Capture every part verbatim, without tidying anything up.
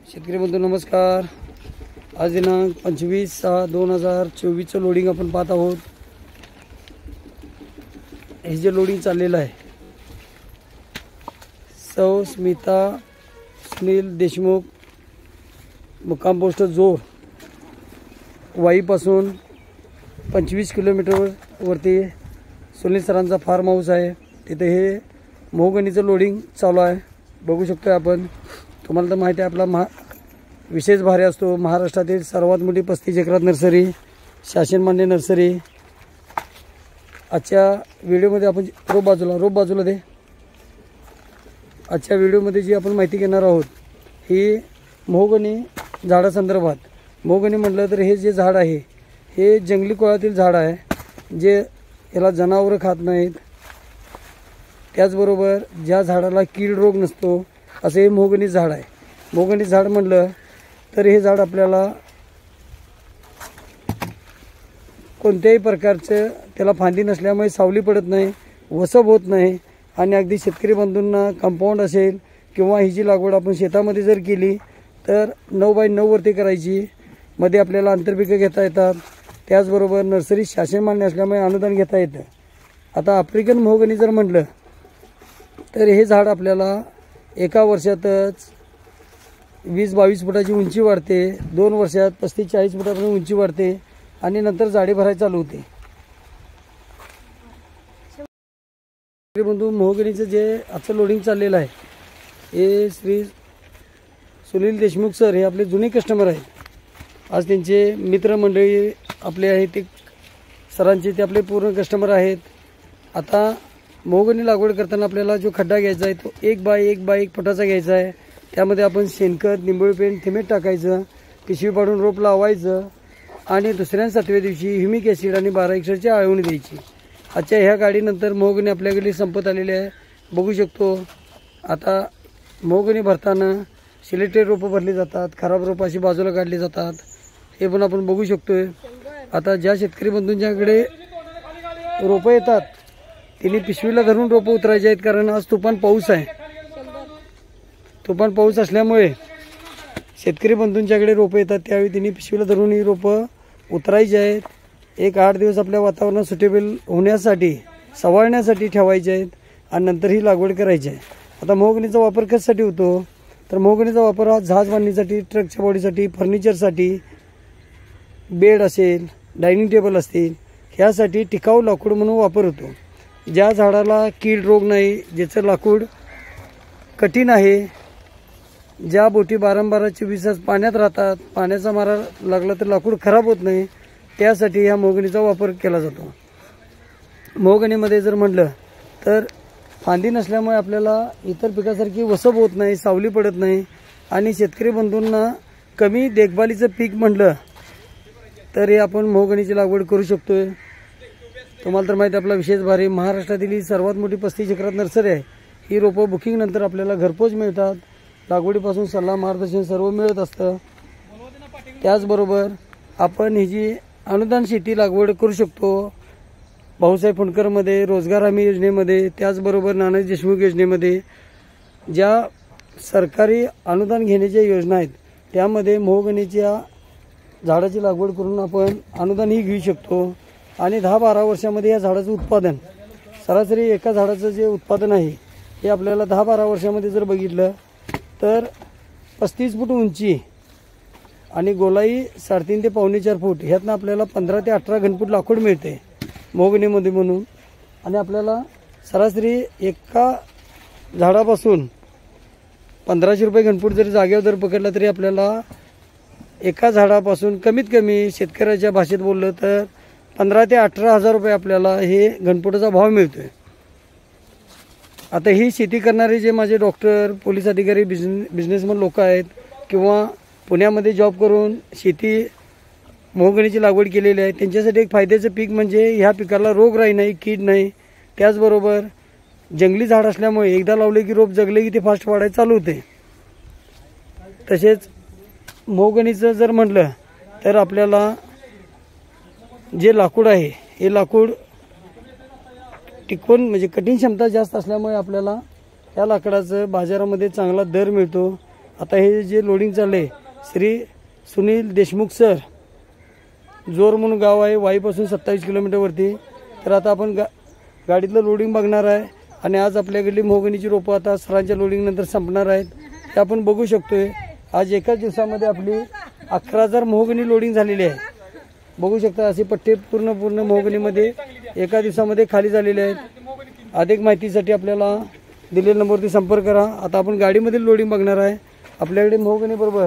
शेतकरी बंधू नमस्कार। आज दिनांक पंचवीस सहा दोन हजार चोवीसचं लोडिंग आपण पाहत आहोत। हे जे लोडिंग चाललेलं आहे सौ स्मिता सुनील देशमुख मुक्काम पोस्ट जोर वाईपासून पंचवीस किलोमीटर वरती सुनील सरांचा फार्म हाऊस आहे। तिथे हे मोहगणीचं लोडिंग चालू आहे। बघू शकतो आपण। तुम्हाला तर माहिती आहे आपला महा विशेष भारी असतो। महाराष्ट्रातील सर्वात मोठी पस्तीस एकरात नर्सरी, शासनमान्य नर्सरी। आजच्या व्हिडिओमध्ये आपण रोप बाजूला रोप बाजूला दे आजच्या व्हिडिओमध्ये जी आपण माहिती घेणार आहोत ही मोहगणी झाडासंदर्भात। मोहगणी म्हटलं तर हे जे झाड आहे हे जंगली कुळातील झाड आहे, जे याला जनावरं खात नाहीत। त्याचबरोबर ज्या झाडाला कीड रोग नसतो असे हे मोहगणी झाड आहे। मोहगणी झाड म्हटलं तर हे झाड आपल्याला कोणत्याही प्रकारचं त्याला फांदी नसल्यामुळे सावली पडत नाही, वसब होत नाही आणि अगदी शेतकरी बंधूंना कंपाऊंड असेल किंवा ही जी लागवड आपण शेतामध्ये जर केली तर नऊ बाय नऊ वरती करायची। मध्ये आपल्याला आंतरपिकं घेता येतात। त्याचबरोबर नर्सरी शासन मान्य असल्यामुळे अनुदान घेता येतं। आता आफ्रिकन मोहगणी जर म्हटलं तर हे झाड आपल्याला एका वर्षातच वीस बावीस फुटाची उंची वाढते, दोन वर्षात पस्तीस चाळीस फुटापर्यंत उंची वाढते आणि नंतर झाडे भरायला चालू होते। बंधू मोहगणीचं जे आजचं लोडिंग चाललेलं आहे हे श्री सुनील देशमुख सर हे आपले जुने कस्टमर आहेत। आज त्यांचे मित्रमंडळी आपले आहेत ते सरांचे ते आपले पूर्ण कस्टमर आहेत। आता मोहगणी लागवड करताना आपल्याला जो खड्डा घ्यायचा आहे तो एक बाय एक बाय एक फुटाचा घ्यायचा आहे। त्यामध्ये आपण शेणखत, निंबोळी पेंट, थिमेट टाकायचं, पिशवी पाडून रोप लावायचं आणि दुसऱ्या सातव्या दिवशी ह्युमिक ॲसिड आणि बारा एक्सरची आळवणी द्यायची। आजच्या ह्या गाडीनंतर मोहगणी आपल्याकडे संपत आलेली आहे। बघू शकतो आता मोहगणी भरताना सिलेक्टेड रोपं भरली जातात, खराब रोपं अशी बाजूला काढली जातात, हे पण आपण बघू शकतोय। आता ज्या शेतकरी बंधूंच्याकडे रोपं येतात तिने पिशवीला धरून रोपं उतरायचे आहेत, कारण आज तुफान पाऊस आहे। तुफान पाऊस असल्यामुळे शेतकरी बंधूंच्याकडे रोपं येतात त्यावेळी तिने पिशवीला धरून ही रोपं उतरायची आहेत। एक आठ दिवस आपल्या वातावरणात सुटेबल होण्यासाठी सवाळण्यासाठी ठेवायचे आहेत आणि नंतर ही लागवड करायची आहे। आता मोहगणीचा वापर कशासाठी होतो तर मोहगणीचा वापर हा जहाज बांधणीसाठी, ट्रकच्या बॉडीसाठी, फर्निचरसाठी, बेड असेल, डायनिंग टेबल असतील ह्यासाठी टिकाऊ लाकूड म्हणून वापर होतो। ज्या झाडाला कीड रोग नाही, ज्याचं लाकूड कठीण आहे, ज्या बोटी बारंबार चोवीस तास पाण्यात राहतात, पाण्याचा मारा लागला तर लाकूड खराब होत नाही, त्यासाठी ह्या मोहगणीचा वापर केला जातो। मोहगणीमध्ये जर म्हटलं तर फांदी नसल्यामुळे आपल्याला इतर पिकासारखी वसब होत नाही, सावली पडत नाही आणि शेतकरी बंधूंना कमी देखभालीचं पीक म्हटलं तर हे आपण मोहगणीची लागवड करू शकतोय। तुम्हाला तर माहिती आपला विशेष भारी महाराष्ट्रातील ही सर्वात मोठी पस्तीस एकरात नर्सरी आहे। ही रोपं बुकिंग नंतर आपल्याला घरपोच मिळतात। लागवडीपासून सल्ला मार्गदर्शन सर्व मिळत असतं। त्याचबरोबर आपण ही जी अनुदान शेती लागवड करू शकतो भाऊसाहेब फुंडकरमध्ये, रोजगार हमी योजनेमध्ये, त्याचबरोबर नानाजी देशमुख योजनेमध्ये ज्या सरकारी अनुदान घेण्याच्या योजना आहेत त्यामध्ये मोहगणीच्या झाडाची लागवड करून आपण अनुदानही घेऊ शकतो आणि दहा बारा वर्षामध्ये या झाडाचं उत्पादन सरासरी एका झाडाचं जे उत्पादन आहे हे आपल्याला दहा बारा वर्षामध्ये जर बघितलं तर पस्तीस फूट उंची आणि गोलाई साडेतीन ते पावणे चार फूट ह्यातनं आपल्याला पंधरा ते अठरा घनफूट लाकूड मिळते मोहगणीमध्ये म्हणून। आणि आपल्याला सरासरी एका झाडापासून पंधराशे रुपये घनफूट जरी जागेवर जर पकडला तरी आपल्याला एका झाडापासून कमीत कमी शेतकऱ्याच्या भाषेत बोललं तर पंधरा ते अठरा हजार रुपये आपल्याला हे घनफुटाचा भाव मिळतोय। आता ही शेती करणारे जे माझे डॉक्टर, पोलीस अधिकारी, बिझने बिझनेसमन लोक आहेत किंवा पुण्यामध्ये जॉब करून शेती मोहगणीची लागवड केलेली आहे त्यांच्यासाठी एक फायद्याचं पीक म्हणजे ह्या पिकाला रोगराई नाही, कीड नाही। त्याचबरोबर जंगली झाड असल्यामुळे एकदा लावले की रोप जगले की ते फास्ट वाढायला चालू होते। तसेच मोहगणीचं जर म्हटलं तर आपल्याला जे लाकूड आहे हे लाकूड टिकवून म्हणजे कठीण क्षमता जास्त असल्यामुळे आपल्याला या लाकडाचं बाजारामध्ये चांगला दर मिळतो आता हे जे लोडिंग चालले श्री सुनील देशमुख सर, जोर म्हणून गाव आहे वाईपासून सत्तावीस किलोमीटरवरती. तर आता आपण गा गाडीतलं लोडिंग बघणार आहे आणि आज आपल्याकडली मोहगणीची रोपं आता सरांच्या लोडिंगनंतर संपणार आहेत. ते आपण बघू शकतोय. आज एकाच दिवसामध्ये आपली अकरा हजार मोहगणी लोडिंग झालेली आहे. बघू शकता असे पट्टे पूर्ण पूर्ण मोहगणीमध्ये एका दिवसामध्ये खाली झालेले आहेत. अधिक माहितीसाठी आपल्याला दिलेल्या नंबरवरती संपर्क करा. आता आपण गाडीमधील लोडिंग बघणार आहे. आपल्याकडे मोहगणी बरोबर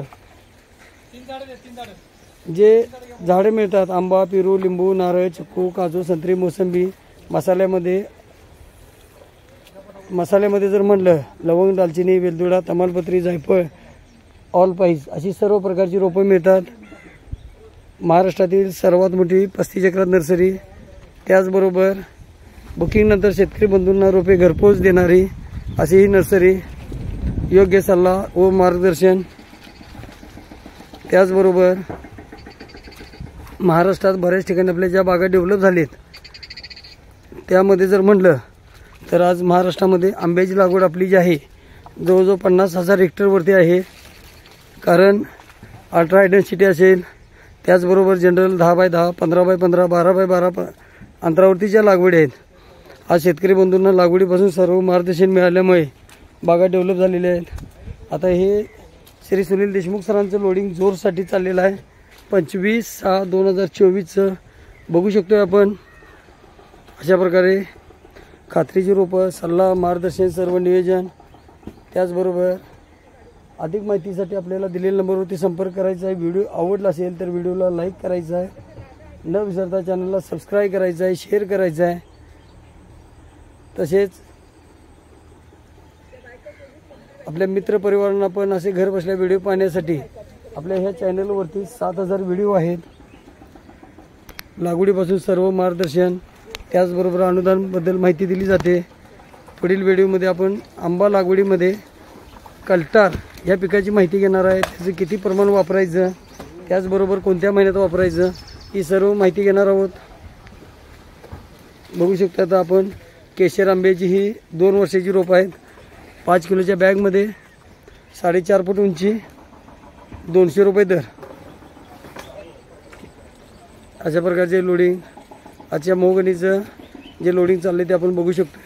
जे झाडे मिळतात आंबा, पेरू, लिंबू, नारळ, चिक्कू, काजू, संत्री, मोसंबी, मसाल्यामध्ये मसाल्यामध्ये जर म्हणलं लवंग, दालचिनी, वेलदोडा, तमालपत्री, जायफळ, ऑल पाईस अशी सर्व प्रकारची रोपं मिळतात. महाराष्ट्रातील सर्वात मोठी पस्तीस एकरात नर्सरी. त्याचबरोबर बुकिंगनंतर शेतकरी बंधूंना रोपे घरपोच देणारी अशी ही नर्सरी. योग्य सल्ला व मार्गदर्शन. त्याचबरोबर महाराष्ट्रात बऱ्याच ठिकाणी आपल्या ज्या बागा डेव्हलप झालेत त्यामध्ये जर म्हटलं तर आज महाराष्ट्रामध्ये आंब्याची लागवड आपली जी आहे जवळजवळ पन्नास हजार हेक्टरवरती आहे. कारण अल्ट्रा हायडेन्सिटी असेल, त्याचबरोबर जनरल दहा बाय दहा, पंधरा बाय पंधरा, बारा बाय बारा प अंतरावरतीच्या लागवडी आहेत. आज शेतकरी बंधूंना लागवडीपासून सर्व मार्गदर्शन मिळाल्यामुळे बागा डेव्हलप झालेल्या आहेत. आता हे श्री सुनील देशमुख सरांचं लोडिंग जोरसाठी चाललेलं आहे. पंचवीस सहा दोन हजार चोवीसचं बघू शकतोय आपण. अशा प्रकारे खात्रीची रोपं, सल्ला, मार्गदर्शन, सर्व नियोजन. त्याचबरोबर अधिक माहितीसाठी आपल्याला दिलेल्या नंबरवरती संपर्क करायचा आहे. व्हिडिओ आवडला असेल तर व्हिडिओला लाईक करायचा आहे. न विसरता चॅनलला सबस्क्राईब करायचं आहे, शेअर करायचं आहे. तसेच आपल्या मित्रपरिवारांना पण असे घर बसल्या व्हिडिओ पाहण्यासाठी आपल्या ह्या चॅनलवरती सात हजार व्हिडिओ आहेत. लागवडीपासून सर्व मार्गदर्शन, त्याचबरोबर अनुदानबद्दल माहिती दिली जाते. पुढील व्हिडिओमध्ये आपण आंबा लागवडीमध्ये कल्टार या पिकाची माहिती घेणार आहे. त्याचं किती प्रमाण वापरायचं, त्याचबरोबर कोणत्या महिन्यात वापरायचं ही सर्व माहिती घेणार आहोत. बघू शकता आता आपण केशर आंब्याची ही दोन वर्षाची रोपं आहेत. पाच किलोच्या बॅगमध्ये साडेचार फूट उंची, दोनशे रुपये दर. अशा प्रकारचे लोडिंग आजच्या मोहगणीचं जे लोडिंग चालले ते आपण बघू शकतो.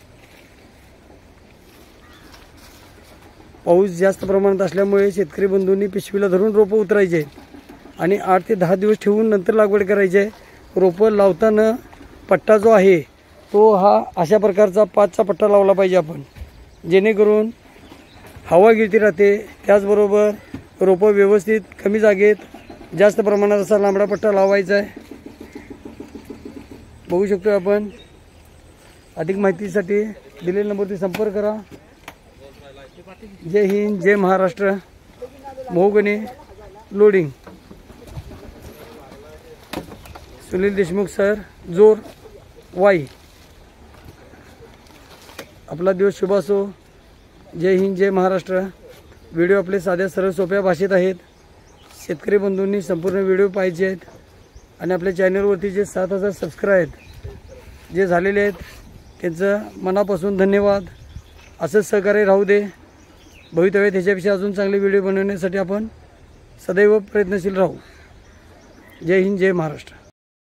पाऊस जास्त प्रमाणात असल्यामुळे शेतकरी बंधूंनी पिशवीला धरून रोपं उतरायचे आहेत आणि आठ ते दहा दिवस ठेवून नंतर लागवड करायची आहे. रोपं लावताना पट्टा जो आहे तो हा अशा प्रकारचा पाचचा पट्टा लावला पाहिजे आपण, जेणेकरून हवा गिळती राहते. त्याचबरोबर रोपं व्यवस्थित कमी जागेत जास्त प्रमाणात असा लांबडा पट्टा लावायचा आहे. बघू शकतो आपण. अधिक माहितीसाठी दिलेल्या नंबरवरती संपर्क करा. जय हिंद, जय Maharashtra. Mahogany loading Sunil Deshmukh sir, Jor, Wai. आपला दिवस शुभ असो. जय हिंद, जय महाराष्ट्र. व्हिडिओ आपले साध्या सरळ सोप्या भाषेत आहेत. शेतकरी बंधूंनी संपूर्ण व्हिडिओ पाहिजे आहेत आणि आपल्या चॅनलवरती जे सात हजार सबस्क्राईब जे झालेले आहेत त्यांचं मनापासून धन्यवाद. असंच सहकार्य राहू दे. भवितव्यात ह्याच्यापेक्षा अजून चांगले व्हिडिओ बनवण्यासाठी आपण सदैव प्रयत्नशील राहू. जय हिंद, जय महाराष्ट्र.